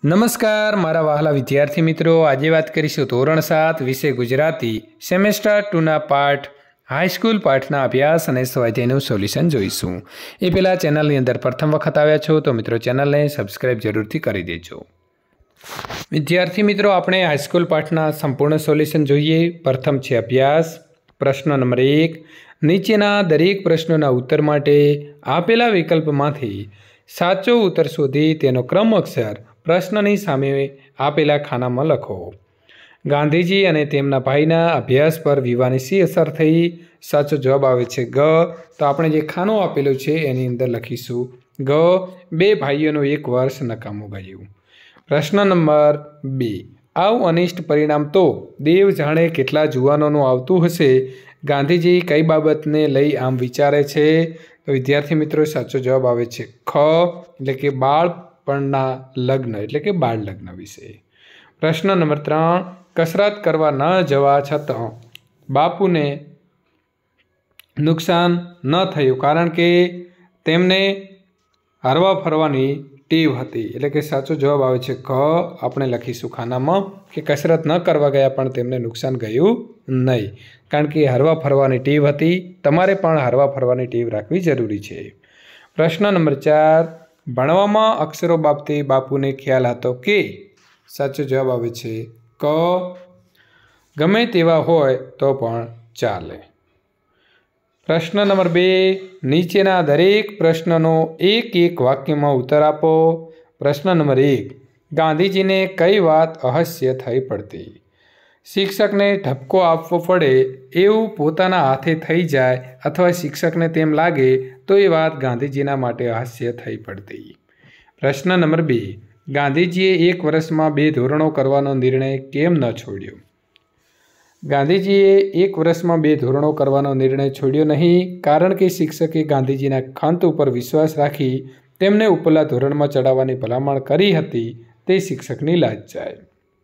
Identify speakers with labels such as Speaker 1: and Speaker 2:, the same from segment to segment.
Speaker 1: નમસ્કાર મારા વહાલા વિદ્યાર્થી મિત્રો, આજે વાત કરીશું ધોરણ 7 વિષય ગુજરાતી સેમેસ્ટર 2ના પાઠ હાઈસ્કૂલ પાઠના અભ્યાસ અને સ્વાધ્યાયનું સોલ્યુશન જોઈશું। એ પહેલાં ચેનલની અંદર પ્રથમ વખત આવ્યા છો તો મિત્રો ચેનલને સબસ્ક્રાઇબ જરૂરથી કરી દેજો। વિદ્યાર્થી મિત્રો, આપણે હાઈસ્કૂલ પાઠના સંપૂર્ણ સોલ્યુશન જોઈએ। પ્રથમ છે અભ્યાસ। પ્રશ્ન નંબર 1, નીચેના દરેક પ્રશ્નોના ઉત્તર માટે આપેલા વિકલ્પમાંથી સાચો ઉત્તર શોધી તેનો ક્રમ અક્ષર પ્રશ્નની સામે આપેલા ખાનામાં લખો। ગાંધીજી અને તેમના ભાઈના અભ્યાસ પર વિવાની શી અસર થઈ? સાચો જવાબ આવે છે ગ। તો આપણે જે ખાનું આપેલું છે એની અંદર લખીશું ગ, બે ભાઈઓનું એક વર્ષ નકામું ગયું। પ્રશ્ન નંબર 2, આવું અનિષ્ટ પરિણામ તો દેવ જાણે કેટલા જુવાનોનું આવતું હશે, ગાંધીજી કઈ બાબતને લઈ આમ વિચારે છે? તો વિદ્યાર્થી મિત્રો સાચો જવાબ આવે છે ખ, એટલે કે બાળપણના લગ્ન એટલે કે બાળ લગ્ન વિશે। પ્રશ્ન નંબર 3, કસરત કરવા ન જવા છતાં બાપુને નુકસાન ન થયું કારણ કે તેમને હરવા ફરવાની ટેવ હતી, એટલે કે સાચો જવાબ આવે છે ખ। આપણે લખીશું ખાનામાં કે કસરત ન કરવા ગયા પણ તેમને નુકસાન ગયું નહીં, કારણ કે હરવા ફરવાની ટેવ હતી। તમારે પણ હરવા ફરવાની ટેવ રાખવી જરૂરી છે। પ્રશ્ન નંબર 4, ભણવામાં અક્ષરો બાબતે બાપુને ખ્યાલ હતો કે? સાચો જવાબ આવે છે ક, ગમે તેવા હોય તો પણ ચાલે। પ્રશ્ન નંબર 2, નીચેના દરેક પ્રશ્નનો એક એક વાક્યમાં ઉત્તર આપો। પ્રશ્ન નંબર 1, ગાંધીજીને કઈ વાત અહાસ્ય થઈ પડતી? શિક્ષકને ઠપકો આપવો પડે એવું પોતાના હાથે થઈ જાય અથવા શિક્ષકને તેમ લાગે તો એ વાત ગાંધીજીના માટે હાસ્ય થઈ પડતી। પ્રશ્ન નંબર 2, ગાંધીજીએ 1 વર્ષમાં 2 ધોરણો કરવાનો નિર્ણય કેમ ન છોડ્યો? ગાંધીજીએ 1 વર્ષમાં 2 ધોરણો કરવાનો નિર્ણય છોડ્યો નહીં, કારણ કે શિક્ષકે ગાંધીજીના ખંત ઉપર વિશ્વાસ રાખી તેમને ઉપલા ધોરણમાં ચડાવવાની ભલામણ કરી હતી, તે શિક્ષકની લાજ જાય।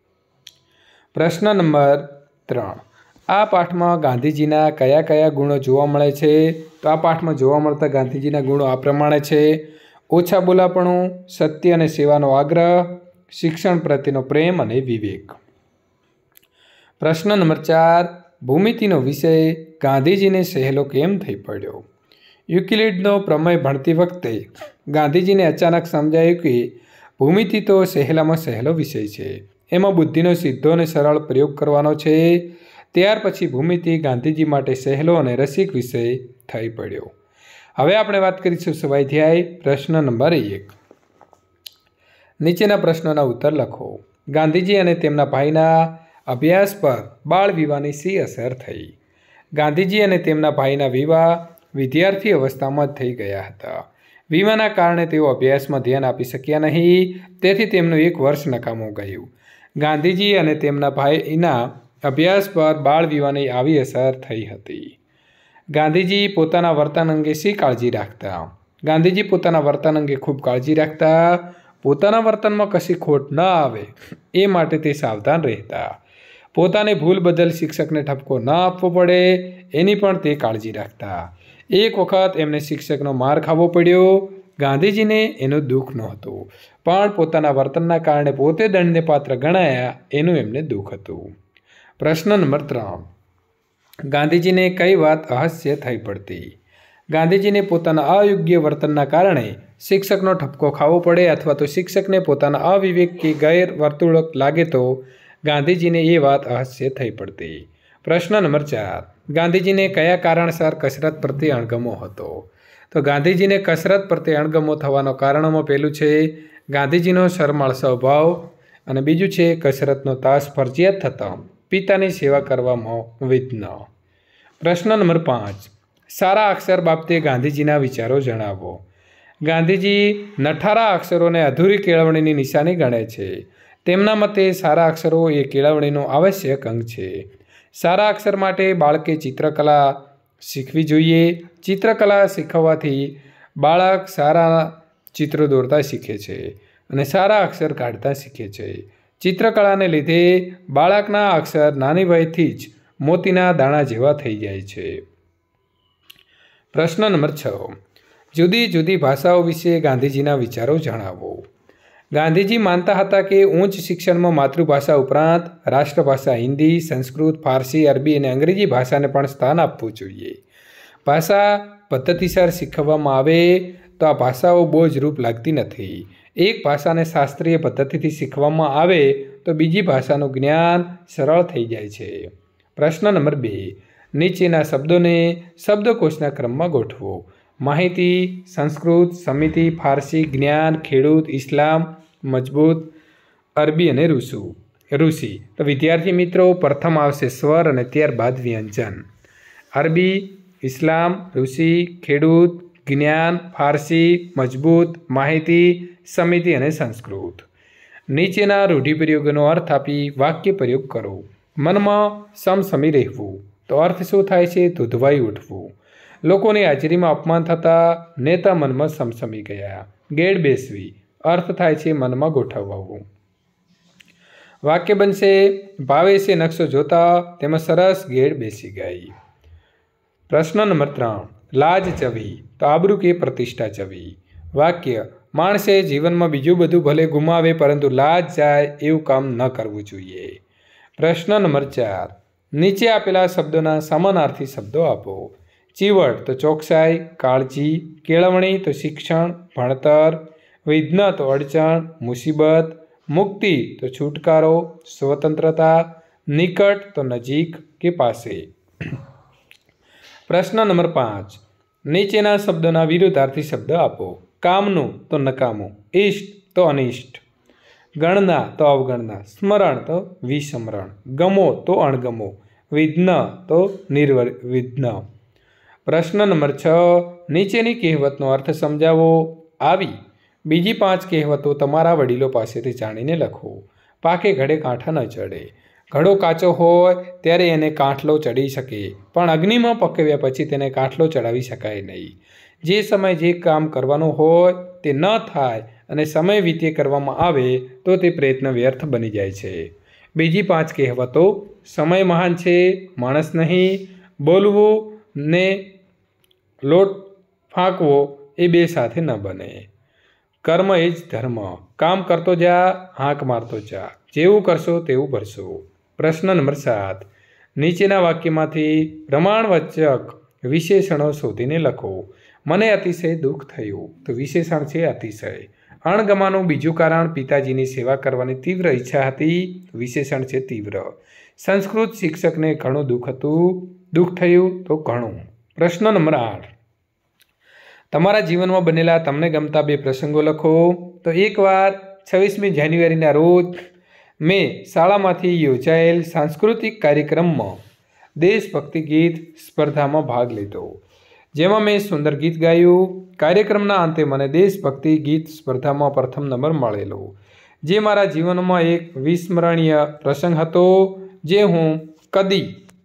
Speaker 1: પ્રશ્ન નંબર 3, આ પાઠમાં ગાંધીજીના કયા કયા ગુણો જોવા મળે છે? તો આ પાઠમાં જોવા મળતા ગાંધીજીના ગુણો આ પ્રમાણે છે: ઓછા બોલાપણું, સત્ય અને સેવાનો આગ્રહ, શિક્ષણ પ્રત્યેનો પ્રેમ અને વિવેક। પ્રશ્ન નંબર 4, ભૂમિતિનો વિષય ગાંધીજીને સહેલો કેમ થઈ પડ્યો? યુક્લિડનો પ્રમેય ભણતી વખતે ગાંધીજીને અચાનક સમજાયું કે ભૂમિતિ તો સહેલામાં સહેલો વિષય છે, એમાં બુદ્ધિનો સીધો અને સરળ પ્રયોગ કરવાનો છે। ત્યાર પછી ભૂમિતિ ગાંધીજી માટે સહેલો અને રસિક વિષય થઈ પડ્યો। હવે આપણે વાત કરીશું સ્વાધ્યાય। પ્રશ્ન નંબર 1, નીચેના પ્રશ્નોના ઉત્તર લખો। ગાંધીજી અને તેમના ભાઈના અભ્યાસ પર બાળ વિવાહની શી અસર થઈ? ગાંધીજી અને તેમના ભાઈના વિવાહ વિદ્યાર્થી અવસ્થામાં જ થઈ ગયા હતા। વિવાહના કારણે તેઓ અભ્યાસમાં ધ્યાન આપી શક્યા નહીં, તેથી તેમનું 1 વર્ષ નકામું ગયું। ગાંધીજી અને તેમના ભાઈના અભ્યાસ પર બાળ વિવાહની આવી અસર થઈ હતી। ગાંધીજી પોતાના વર્તન અંગે શી કાળજી રાખતા? ગાંધીજી પોતાના વર્તન અંગે ખૂબ કાળજી રાખતા। પોતાના વર્તનમાં કશી ખોટ ન આવે એ માટે તે સાવધાન રહેતા। પોતાની ભૂલ બદલ શિક્ષકને ઠપકો ન આપવો પડે એની પણ તે કાળજી રાખતા। એક વખત એમને શિક્ષકનો માર ખાવો પડ્યો। ગાંધીજીને એનું દુઃખ નહોતું, પણ પોતાના વર્તનના કારણે પોતે દંડને પાત્ર ગણાયા એનું એમને દુઃખ હતું। પ્રશ્ન નંબર 3, ગાંધીજીને કઈ વાત અહાસ્ય થઈ પડતી? ગાંધીજીને પોતાના અયોગ્ય વર્તનના કારણે શિક્ષકનો ઠપકો ખાવો પડે અથવા તો શિક્ષકને પોતાના અવિવેક કે ગેરવર્તુળક લાગે તો ગાંધીજીને એ વાત અહાસ્ય થઈ પડતી। પ્રશ્ન નંબર 4, ગાંધીજીને કયા કારણસર કસરત પ્રત્યે અણગમો હતો? તો ગાંધીજીને કસરત પ્રત્યે અણગમો થવાનો કારણોમાં પહેલું છે ગાંધીજીનો શરમાળ સ્વભાવ, અને બીજું છે કસરતનો તાસ ફરજિયાત થતાં પિતાની સેવા કરવામાં વિઘ્ન। પ્રશ્ન નંબર 5, સારા અક્ષર બાબતે ગાંધીજીના વિચારો જણાવો। ગાંધીજી નઠારા અક્ષરોને અધૂરી કેળવણીની નિશાની ગણે છે। તેમના મતે સારા અક્ષરો એ કેળવણીનો આવશ્યક અંગ છે। સારા અક્ષર માટે બાળકે ચિત્રકલા શીખવી જોઈએ। ચિત્રકલા શીખવવાથી બાળક સારા ચિત્રો દોરતા શીખે છે અને સારા અક્ષર કાઢતા શીખે છે। ચિત્રકળાને લીધે બાળકના અક્ષર નાની વયથી જ મોતીના દાણા જેવા થઈ જાય છે। પ્રશ્ન નંબર 6, જુદી જુદી ભાષાઓ વિશે ગાંધીજીના વિચારો જણાવો। ગાંધીજી માનતા હતા કે ઉચ્ચ શિક્ષણમાં માતૃભાષા ઉપરાંત રાષ્ટ્રભાષા હિન્દી, સંસ્કૃત, ફારસી, અરબી અને અંગ્રેજી ભાષાને પણ સ્થાન આપવું જોઈએ. ભાષા પદ્ધતિસર શીખવવામાં આવે તો આ ભાષાઓ બોજરૂપ લાગતી નથી. એક ભાષાને શાસ્ત્રીય પદ્ધતિથી શીખવવામાં આવે તો બીજી ભાષાનું જ્ઞાન સરળ થઈ જાય છે. પ્રશ્ન નંબર 2. નીચેના શબ્દોને શબ્દકોશના ક્રમમાં ગોઠવો. માહિતી, સંસ્કૃત, સમિતિ, ફારસી, જ્ઞાન, ખેડૂત, ઇસ્લામ, મજબૂત, અરબી અને ઋષિ. તો વિદ્યાર્થી મિત્રો, પ્રથમ આવશે સ્વર અને ત્યારબાદ વ્યંજન. અરબી, ઇસ્લામ, ઋષિ, ખેડૂત, જ્ઞાન, ફારસી, મજબૂત, માહિતી, સમિતિ અને સંસ્કૃત. નીચેના રૂઢિપ્રયોગોનો અર્થ આપી વાક્ય પ્રયોગ કરો. મનમાં સમસમી રહેવું. તો અર્થ શું થાય છે? ધૂધવાઈ ઉઠવું. લોકોની હાજરીમાં અપમાન થતાં નેતા મનમાં સમસમી ગયા. ગેડ બેસવી. અર્થ થાય છે મનમાં ગોઠવવું. વાક્ય બનશે ભાવે છે નકશો જોતા તેમાં સરસ ગેડ બેસી ગઈ. પ્રશ્ન નંબર 3. લાજ ચવી. તો આબરૂ કે પ્રતિષ્ઠા ચવી. વાક્ય: માણસે જીવનમાં બીજું બધું ભલે ગુમાવે પરંતુ લાજ જાય એવું કામ ન કરવું જોઈએ. પ્રશ્ન નંબર 4. નીચે આપેલા શબ્દોના સમાનાર્થી શબ્દો આપો. ચીવડ તો ચોકસાઈ, કાળજી. કેળવણી તો શિક્ષણ, ભણતર. વિઘ્ન તો અડચણ, મુસીબત. મુક્તિ તો છુટકારો, સ્વતંત્રતા. નિકટ તો નજીક કે પાસે. પ્રશ્ન નંબર 5. નીચેના શબ્દોના વિરુદ્ધાર્થી શબ્દ આપો. કામનું તો નકામું, ઇષ્ટ તો અનિષ્ટ. ગણના તો અવગણના, સ્મરણ તો વિસ્મરણ. ગમો તો અણગમો, વિઘ્ન તો નિર્વિઘ્ન. પ્રશ્ન નંબર 6. નીચેની કહેવતનો અર્થ સમજાવો. આવી બીજી 5 કહેવતો તમારા વડીલો પાસેથી જાણીને લખો. પાકે ઘડે કાંઠા ન ચડે. ઘડો કાચો હોય ત્યારે એને કાંઠલો ચડી શકે, પણ અગ્નિમાં પકવ્યા પછી તેને કાંઠલો ચડાવી શકાય નહીં. જે સમય જે કામ કરવાનું હોય તે ન થાય અને સમય વીતે કરવામાં આવે તો તે પ્રયત્ન વ્યર્થ બની જાય છે. બીજી 5 કહેવતો: સમય મહાન છે, માણસ નહીં. બોલવું ને લોટ ફાંકવો એ બે સાથે ન બને. કર્મ એ જ ધર્મ. કામ કરતો જા, હાંક મારતો જા. જેવું કરશો તેવું ભરશો. પ્રશ્ન નંબર 7. નીચેના વાક્યમાંથી પ્રમાણવાચક વિશેષણો શોધીને લખો. મને અતિશય દુઃખ થયું. તો વિશેષણ છે અતિશય. અણગમાનું બીજું કારણ પિતાજીની સેવા કરવાની તીવ્ર ઈચ્છા હતી. વિશેષણ છે તીવ્ર. સંસ્કૃત શિક્ષકને ઘણું દુઃખ થયું. તો ઘણું. પ્રશ્ન નંબર 8. તમારા જીવનમાં બનેલા તમને ગમતા 2 પ્રસંગો લખો. તો એકવાર 26મી જાન્યુઆરીના રોજ મેં શાળામાંથી યોજાયેલ સાંસ્કૃતિક કાર્યક્રમમાં દેશભક્તિ ગીત સ્પર્ધામાં ભાગ લીધો, જેમાં મેં સુંદર ગીત ગાયું. કાર્યક્રમના અંતે મને દેશભક્તિ ગીત સ્પર્ધામાં પ્રથમ નંબર મળેલો, જે મારા જીવનમાં એક વિસ્મરણીય પ્રસંગ હતો, જે હું કદી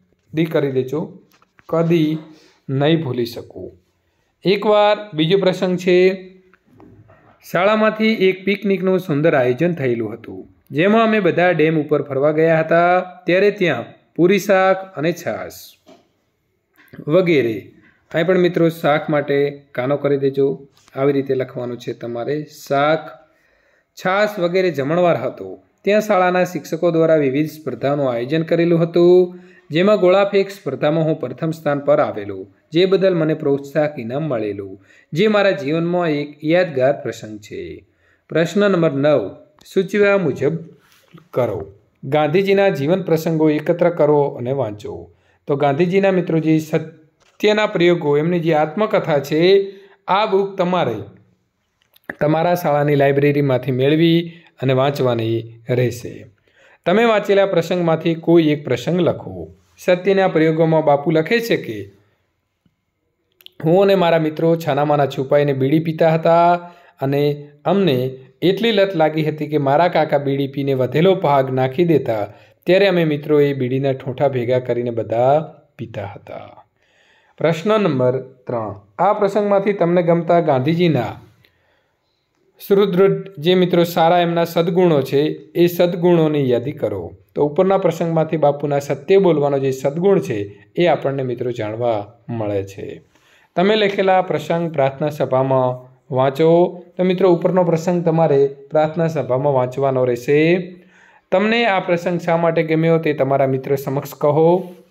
Speaker 1: નહીં ભૂલી શકું. એકવાર બીજો પ્રસંગ છે, શાળામાંથી એક પિકનિકનું સુંદર આયોજન થયેલું હતું, જેમાં અમે બધા ડેમ ઉપર ફરવા ગયા હતા. ત્યારે ત્યાં પૂરી શાક અને છાશ વગેરે. અહીં પણ મિત્રો શાક માટે કાનો કરી દેજો. આવી રીતે લખવાનું છે તમારે. શાક, છાશ વગેરે જમણવાર હતો. ત્યાં શાળાના શિક્ષકો દ્વારા વિવિધ સ્પર્ધાઓનું આયોજન કરેલું હતું, જેમાં ગોળાફેંક સ્પર્ધામાં હું પ્રથમ સ્થાન પર આવેલો, જે બદલ મને પ્રોત્સાહક ઇનામ મળેલું, જે મારા જીવનમાં એક યાદગાર પ્રસંગ છે. પ્રશ્ન નંબર 9. સૂચવ્યા મુજબ કરો. ગાંધીજીના જીવન પ્રસંગો એકત્ર કરો અને વાંચો. તો ગાંધીજીના મિત્રો જે સત્યના પ્રયોગો, એમની જે આત્મકથા છે, આ બુક તમારે તમારા શાળાની લાઇબ્રેરીમાંથી મેળવી અને વાંચવાની રહેશે. તમે વાંચેલા પ્રસંગમાંથી કોઈ એક પ્રસંગ લખો. સત્યના પ્રયોગોમાં બાપુ લખે છે કે હું અને મારા મિત્રો છાનામાના છુપાઈને બીડી પીતા હતા અને અમને એટલી લત લાગી હતી કે મારા કાકા બીડી પીને વધેલો ભાગ નાખી દેતા, ત્યારે અમે મિત્રોએ બીડીના ઠોંઠા ભેગા કરીને બધા પીતા હતા. પ્રશ્ન નંબર 3. આ પ્રસંગમાંથી તમને ગમતા ગાંધીજીના સુદૃઢ જે મિત્રો સારા એમના સદ્ગુણો છે, એ સદ્ગુણોની યાદી કરો. તો ઉપરના પ્રસંગમાંથી બાપુના સત્ય બોલવાનો જે સદ્ગુણ છે એ આપણને મિત્રો જાણવા મળે છે. તમે લખેલા પ્રસંગ પ્રાર્થના સભામાં વાંચો। તો મિત્રો ઉપરનો પ્રસંગ તમારે પ્રાર્થના સભામાં વાંચવાનો રહેશે। તમને આ પ્રસંગ શા માટે ગમ્યો તે તમારા મિત્રો સમક્ષ કહો।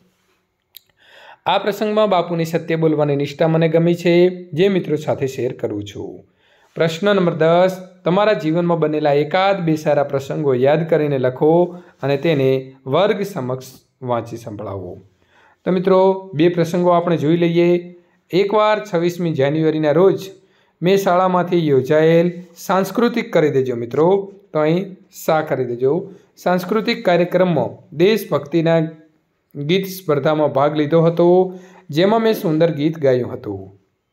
Speaker 1: આ પ્રસંગમાં બાપુની સત્ય બોલવાની નિષ્ઠા મને ગમી છે, જે મિત્રો સાથે શેર કરું છું। પ્રશ્ન નંબર 10, તમારા જીવનમાં બનેલા એકાદ બે સારા પ્રસંગો યાદ કરીને લખો અને તેને વર્ગ સમક્ષ વાંચી સંભળાવો। તો મિત્રો બે પ્રસંગો આપણે જોઈ લઈએ। એકવાર 26મી જાન્યુઆરીના રોજ મેં શાળામાંથી યોજાયેલ સાંસ્કૃતિક કરી દેજો મિત્રો, તો અહીં સા કરી દેજો। સાંસ્કૃતિક કાર્યક્રમમાં દેશભક્તિના ગીત સ્પર્ધામાં ભાગ લીધો હતો, જેમાં મેં સુંદર ગીત ગાયું હતું।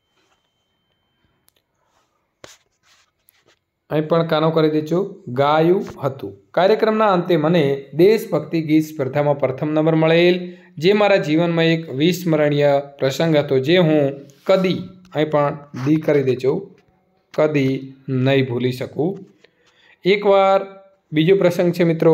Speaker 1: અહીં પણ કાનો કરી દેજો, ગાયું હતું। કાર્યક્રમના અંતે મને દેશભક્તિ ગીત સ્પર્ધામાં પ્રથમ નંબર મળેલ, જે મારા જીવનમાં એક વિસ્મરણીય પ્રસંગ હતો, જે હું કદી, અહીં પણ દી કરી દેજો, કદી નહીં ભૂલી શકું। એકવાર બીજો પ્રસંગ છે મિત્રો,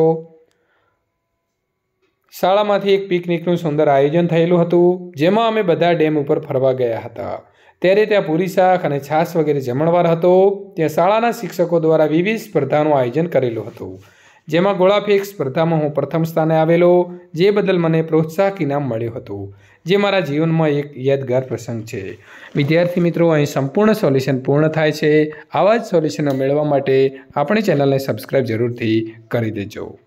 Speaker 1: શાળામાંથી એક પિકનિકનું સુંદર આયોજન થયેલું હતું, જેમાં અમે બધા ડેમ ઉપર ફરવા ગયા હતા। ત્યારે ત્યાં પૂરી શાક અને છાશ વગેરે જમણવાર હતો। ત્યાં શાળાના શિક્ષકો દ્વારા વિવિધ સ્પર્ધાનું આયોજન કરેલું હતું, જેમાં ગોળાફેંક સ્પર્ધામાં હું પ્રથમ સ્થાને આવેલો, જે બદલ મને પ્રોત્સાહક ઇનામ મળ્યું હતું, જે મારા જીવનમાં એક યાદગાર પ્રસંગ છે। વિદ્યાર્થી મિત્રો, અહીં સંપૂર્ણ સોલ્યુશન પૂર્ણ થાય છે। આવા જ સોલ્યુશનો મેળવવા માટે આપણી ચેનલને સબસ્ક્રાઈબ જરૂરથી કરી દેજો।